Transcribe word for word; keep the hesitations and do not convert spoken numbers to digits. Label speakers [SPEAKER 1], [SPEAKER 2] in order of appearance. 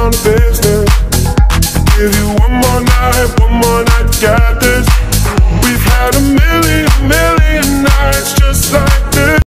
[SPEAKER 1] down to business. Give you one more night, one more night, got this.